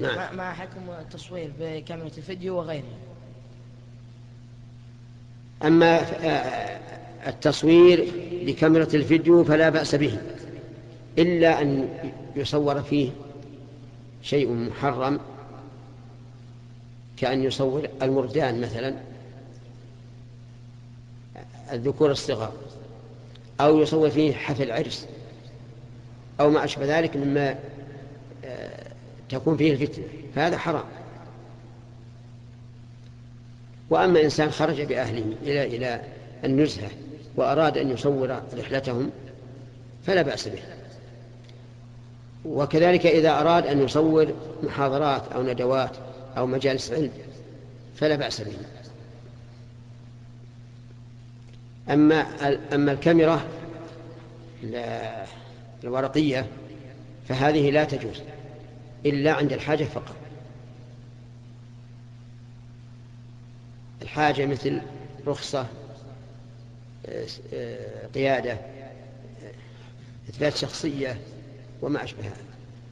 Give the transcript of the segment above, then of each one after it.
نعم. ما حكم التصوير بكاميرا الفيديو وغيره؟ أما التصوير بكاميرا الفيديو فلا بأس به، إلا أن يصور فيه شيء محرم، كأن يصور المردان مثلا، الذكور الصغار، أو يصور فيه حفل عرس أو ما أشبه ذلك مما تكون فيه الفتنة، فهذا حرام. وأما إنسان خرج بأهله إلى النزهة وأراد أن يصور رحلتهم فلا بأس به. وكذلك إذا أراد أن يصور محاضرات أو ندوات أو مجالس علم فلا بأس به. أما الكاميرا الورقية فهذه لا تجوز إلا عند الحاجة فقط. الحاجة مثل رخصة، قيادة، إثبات شخصية وما أشبه هذا.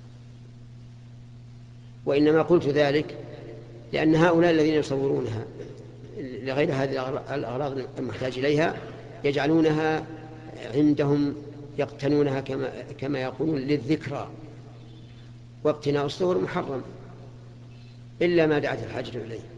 وإنما قلت ذلك لأن هؤلاء الذين يصورونها لغير هذه الأغراض المحتاج إليها يجعلونها عندهم، يقتنونها كما يقولون للذكرى، واقتناء الصور محرم إلا ما دعت الحاجة إليه.